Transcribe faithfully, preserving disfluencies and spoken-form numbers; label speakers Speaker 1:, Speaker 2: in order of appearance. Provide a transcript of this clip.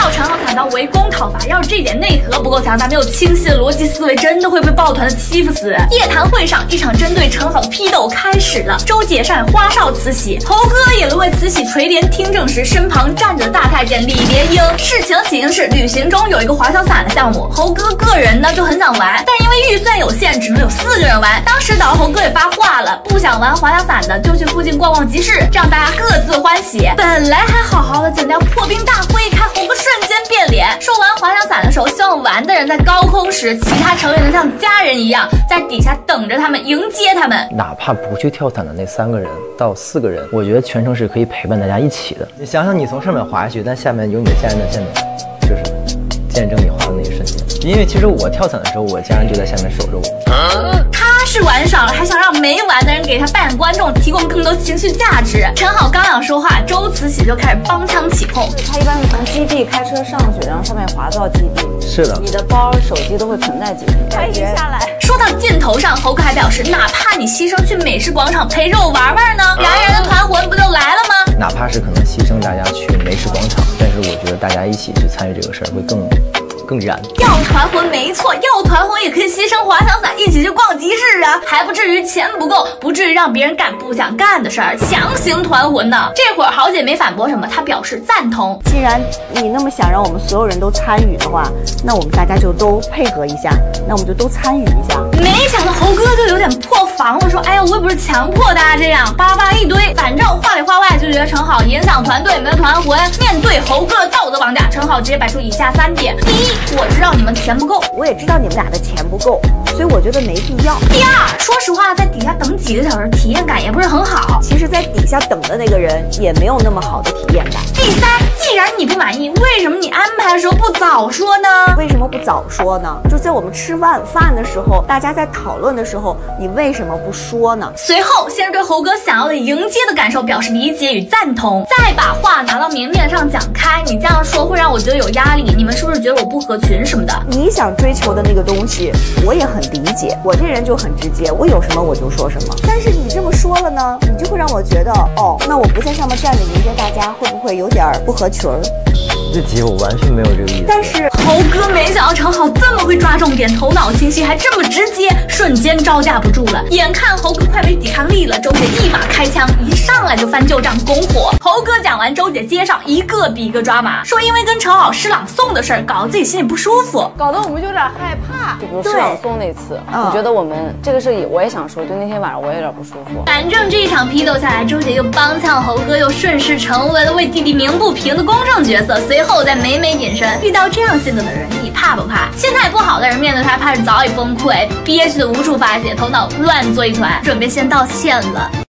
Speaker 1: 到陈浩惨遭围攻讨伐，要是这点内核不够强大，没有清晰的逻辑思维，真的会被抱团的欺负死。夜谈会上，一场针对陈浩的批斗开始了。周姐上花哨慈禧，猴哥也为慈禧垂帘听政时，身旁站着的大太监李莲英。事情起因是旅行中有一个滑翔伞的项目，猴哥个人呢就很想玩，但因为预算有限，只能有四个人玩。当时导游猴哥也发话了，不想玩滑翔伞的就去附近逛逛集市，这样大家各自欢喜。本来还好好的，怎料破冰大会一开，猴哥瞬间变脸。说完滑翔伞的时候，希望玩的人在高空时，其他成员能像家人一样在底下等着他们，迎接他们。
Speaker 2: 哪怕不去跳伞的那三个人到四个人，我觉得全程是可以陪伴大家一起的。你想想，你从上面滑下去，但下面有你的家人在下面，就是见证你滑的那一瞬间。因为其实我跳伞的时候，我家人就在下面守着我。
Speaker 1: 啊他是玩爽了，还想让没玩的人给他扮演观众，提供更多情绪价值。陈好刚想说话，周慈禧就开始帮腔起哄。
Speaker 3: 他一般是从基地开车上去，然后上面滑到基地。
Speaker 2: 是的，
Speaker 3: 你的包、手机都会存在基地。
Speaker 1: 他已经下来。说到镜头上，猴哥还表示，哪怕你牺牲去美食广场陪着我玩玩呢，燃人的团魂不就来了吗？
Speaker 2: 哪怕是可能牺牲大家去美食广场，但是我觉得大家一起去参与这个事儿会更。更燃。
Speaker 1: 要团魂没错，要团魂也可以牺牲滑翔伞，一起去逛集市啊，还不至于钱不够，不至于让别人干不想干的事儿，强行团魂呢。这会儿豪姐没反驳什么，她表示赞同。
Speaker 4: 既然你那么想让我们所有人都参与的话，那我们大家就都配合一下，那我们就都参与一下。
Speaker 1: 没想到猴哥就有点破防了，说哎呀，我也不是强迫大家这样，巴拉巴拉一堆，反正话里话外就觉得陈好影响团队，没有团魂。面对猴哥的道德绑架，陈好直接摆出以下三点：第一，我知道你们钱不够，
Speaker 4: 我也知道你们俩的钱不够，所以我觉得没必要。
Speaker 1: 第二，说实话，在底下等几个小时，体验感也不是很好。
Speaker 4: 其实，在底下等的那个人也没有那么好的体验感。
Speaker 1: 第三，既然你不满意，为什么你安排的时候不早说呢？
Speaker 4: 为什么不早说呢？就在我们吃晚饭的时候，大家在讨论的时候，你为什么不说呢？
Speaker 1: 随后，先是对猴哥想要的迎接的感受表示理解与赞同，再把话拿到明面上讲开。你这样说会让我觉得有压力，你们是不是觉得我不合群什么的？
Speaker 4: 你想追求的那个东西，我也很理解。我这人就很直接，我有什么我就说什么。但是你这么说了呢，你就会让我觉得，哦，那我不在上面站着迎接大家，会不会有点不合群儿？
Speaker 2: 这题我完全没有这个意思。
Speaker 4: 但是
Speaker 1: 猴哥没想到陈好这么会抓重点，头脑清晰，还这么直接，瞬间招架不住了。眼看猴哥快没抵抗力了，周姐一马开枪，一上来就翻旧账拱火。猴哥讲完，周姐接上，一个比一个抓马，说因为跟陈好诗朗诵的事儿，搞得自己心里不舒服，
Speaker 3: 搞得我们就有点害怕。就比如诗朗诵那次，我觉得我们这个事也我也想说，就那天晚上我也有点不舒服。
Speaker 1: 反正这一场批斗下来，周姐又帮腔猴哥，又顺势成为了为弟弟鸣不平的公正角色。随后再每每隐身，遇到这样性格的人，你怕不怕？心态不好的人面对他，怕是早已崩溃，憋屈的无处发泄，头脑乱作一团，准备先道歉了。